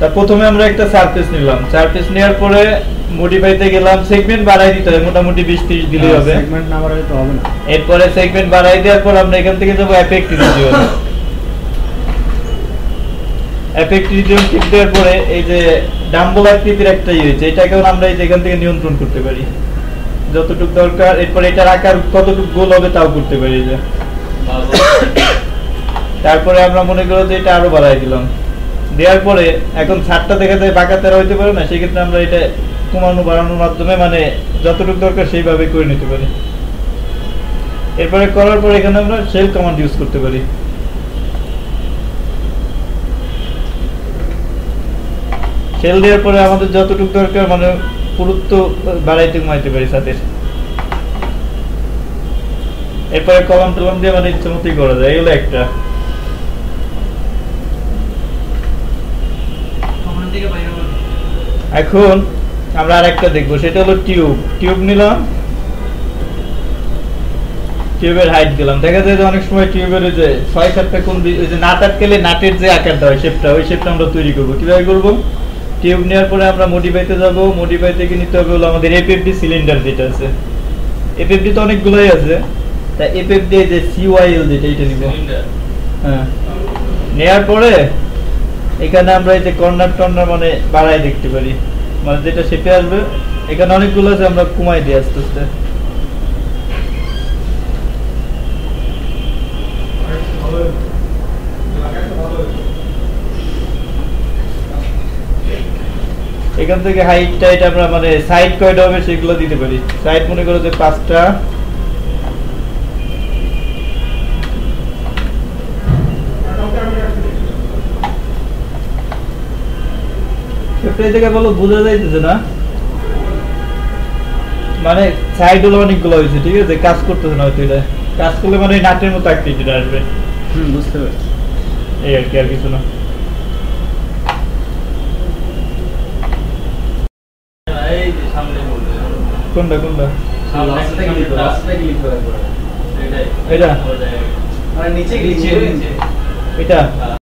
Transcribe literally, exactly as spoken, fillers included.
তা প্রথমে আমরা একটা সারফেস নিলাম, সারফেস নেওয়ার পরে মডিফাইতে গেলাম, সেগমেন্ট বাড়াই দিতে হবে, মোটামুটি বিশ ত্রিশ দিলেই হবে, সেগমেন্ট না বাড়ালে তো হবে না। এরপরে সেগমেন্ট বাড়াই দেওয়ার পর আমরা এখান থেকে যাবো অ্যাপেক্ট রিজিয়ন। অ্যাপেক্ট রিজিয়ন ক্লিক দেওয়ার পরে এই যে ডাম্বল আকৃতির একটা ইয়ে হয়েছে, এটাকেও আমরা এই যে এখান থেকে নিয়ন্ত্রণ করতে পারি যতটুকু দরকার। এরপর এটার আকার কতটুকু গোল হবে তাও করতে পারি যে। তারপরে আমরা মনে করো যে এটা আরো বাড়াই দিলাম, দেওয়ার পরে এখন ছাদটা দেখা যায় বাঁকা তেরা হইতে পারে না, সেক্ষেত্রে আমরা এটা কমানো বাড়ানোর মাধ্যমে মানে যতটুকু দরকার সেইভাবে করে নিতে পারি। এরপরে করার পর এখানে আমরা শেল কমান্ড ইউজ করতে পারি। শেল দেওয়ার পরে আমাদের যতটুকু দরকার মানে পুরুত্ব বাড়াইতে কমাইতে পারি ছাদের। এরপরে কলম টলম দিয়ে মানে ইচ্ছে মতোই করা যায়, এগুলো একটা। এখন আমরা আরেকটা দেখবো, সেটা হলো টিউব। টিউব নিলাম, টিউবের হাইট দিলাম। দেখা যায় যে অনেক সময় টিউবের যে ছয় সাতটা কোণ ওই যে নাট আটকালে নাটের যে আকারটা হয় শেপটা, ওই শেপটা আমরা তৈরি করবো। কিভাবে করবো? টিউব নেওয়ার পরে আমরা মডিফাইতে যাব, মডিফাই থেকে নিতে হবে হলো আমাদের এপিএফডি সিলিন্ডার যেটা আছে। এপিএফডি তো অনেকগুলোই আছে, তা এপিএফডি যে সিওয়াইএল যেটা এটা নিব। হ্যাঁ, নেওয়ার পরে এখানে আমরা এই যে কর্নার টর্নার মানে বাড়াই দেখতে পারি, মানে যেটা শেপে আসবে। এখানে অনেকগুলো আছে, আমরা কমাই দিই আস্তে আস্তে। এখান থেকে হাইট টাইট আমরা মানে সাইড কয়টা হবে সেগুলো দিতে পারি। সাইড মনে করো যে পাঁচটা, বলো বোঝা যাইতেছে না, মানে সাইড হলো অনেকগুলো হয়েছে, ঠিক আছে, কাজ করতেছে না হয়তো। এটা কাজ করলে মানে নাটের মতো আকৃতিটা আসবে। হুম, বুঝতে পারছি। এই আর কি, আর কিছু না। কোনটা কোনটা এটা? এটা